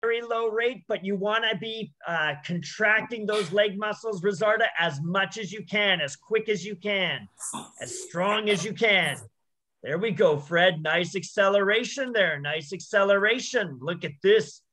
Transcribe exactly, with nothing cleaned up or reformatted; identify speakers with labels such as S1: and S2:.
S1: very low rate, but you want to be uh, contracting those leg muscles, Rizarda, as much as you can, as quick as you can, as strong as you can. There we go, Fred. Nice acceleration there. Nice acceleration. Look at this.